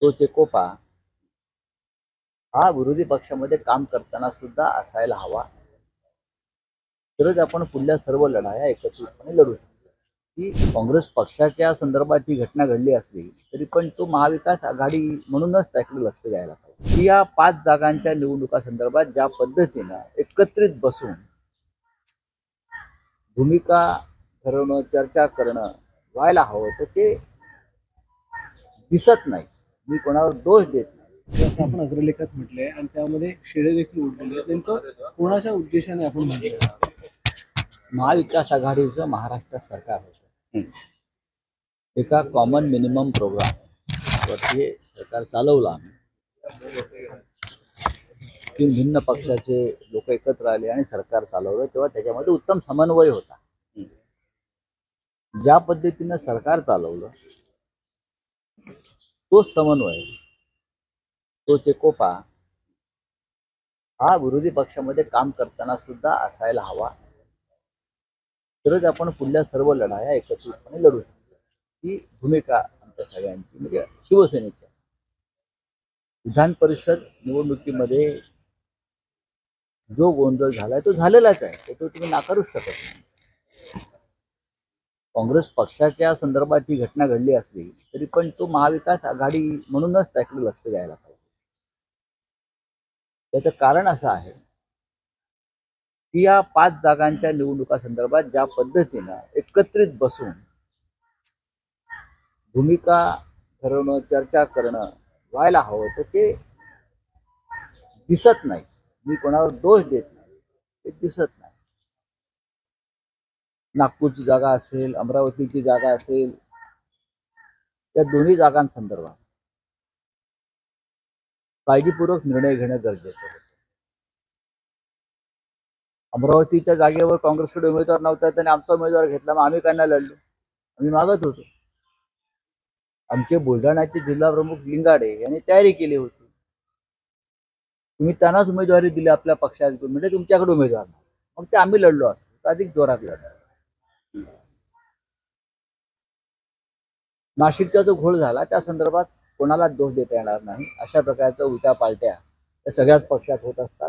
तो चेकोपा हा विरोधी पक्षामध्ये काम करताना सुद्धा असायला हवा. तरच आपण पुढल्या सर्व लढाया एकत्रितपणे लढू शकतो. की काँग्रेस पक्षाच्या संदर्भात ही घटना घडली असली तरी पण तो महाविकास आघाडी म्हणूनच त्याकडे लक्ष द्यायला पाहिजे. की या 5 जागांच्या निवडणुका संदर्भात ज्या पद्धतीनं एकत्रित बसून भूमिका ठरवणं, चर्चा करणं व्हायला हवं, तर ते दिसत नाही. मी कोणावर दोष देत नाही. असं आपण अग्रलेखात म्हटलंय आणि त्यामध्ये शेळे देखील उडलेले आहेत. नेमकं कोणाच्या उद्देशाने आपण म्हटलं? महाविकास आघाडीचं महाराष्ट्रात सरकार होतं. एका कॉमन मिनिमम प्रोग्राम वरती सरकार चालवलं आम्ही. 3 भिन्न पक्षाचे लोक एकत्र आले आणि सरकार चालवलं, तेव्हा त्याच्यामध्ये उत्तम समन्वय होता. ज्या पद्धतीनं सरकार चालवलं तोच समन्वय, तो चेकोपा हा विरोधी पक्षामध्ये काम करताना सुद्धा असायला हवा. तरच आपण पुढल्या सर्व लढाया एकत्रितपणे लढू शकतो. ही भूमिका आमच्या सगळ्यांची, म्हणजे शिवसेनेच्या. विधान परिषद निवडणुकीमध्ये जो गोंधळ झालाय तो झालेलाच आहे, तो तुम्ही नाकारूच शकत नाही. काँग्रेस पक्षाच्या संदर्भात ही घटना घडली असली तरी पण तो महाविकास आघाडी म्हणूनच त्याकडे लक्ष द्यायला पाहिजे. त्याचं कारण असं आहे की या 5 जागांच्या निवडणुका संदर्भात ज्या पद्धतीनं एकत्रित बसून भूमिका ठरवणं, चर्चा करणं व्हायला हवं, तर ते दिसत नाही. मी कोणावर दोष देत नाही, ते दिसत नाही. नागपूरची जागा असेल, अमरावतीची जागा असेल, या दोन्ही जागांसंदर्भात काळजीपूर्वक निर्णय घेणं गरजेचं होतं. अमरावतीच्या जागेवर काँग्रेसकडे उमेदवार नव्हता, त्याने आमचा उमेदवार घेतला, मग आम्ही काय नाही लढलो? आम्ही मागत होतो. आमचे बुलढाण्याचे जिल्हा प्रमुख लिंगाडे यांनी तयारी केली होती. तुम्ही त्यांनाच उमेदवारी दिली आपल्या पक्षात, म्हणजे तुमच्याकडे उमेदवार नाही. मग ते आम्ही लढलो असतो, अधिक जोरात लढलो. नाशिकचा जो घोळ झाला त्या संदर्भात कोणाला दोष देता येणार नाही. अशा प्रकारच्या उलट्या पालट्या त्या सगळ्याच पक्षात होत असतात.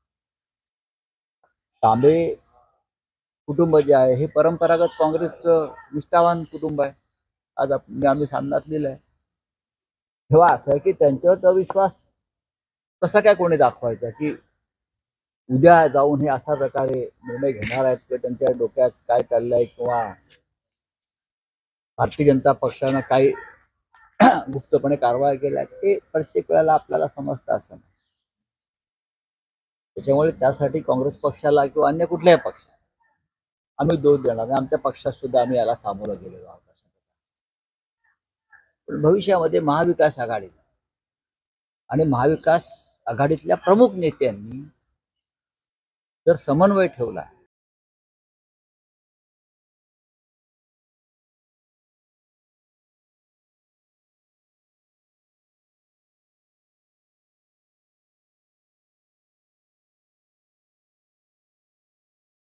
तांबे कुटुंब जे आहे हे परंपरागत काँग्रेसचं निष्ठावान कुटुंब आहे. आज आम्ही सामनात लिहिलंय. तेव्हा असं आहे की त्यांच्यावर अविश्वास कसा काय कोणी दाखवायचा, की उद्या जाऊन हे अशा प्रकारे निर्णय घेणार आहेत किंवा त्यांच्या डोक्यात काय चाललंय किंवा भारतीय जनता पक्षानं काही गुप्तपणे कारवाया केल्या, ते प्रत्येक वेळेला आपल्याला समजतं असं नाही. त्याच्यामुळे त्यासाठी काँग्रेस पक्षाला किंवा अन्य कुठल्याही पक्षाला आम्ही दोष देणार नाही. आमच्या पक्षात सुद्धा आम्ही याला सामोरं गेलेलो आहोत. पण भविष्यामध्ये महाविकास आघाडी आणि महाविकास आघाडीतल्या प्रमुख नेत्यांनी जर समन्वय ठेवला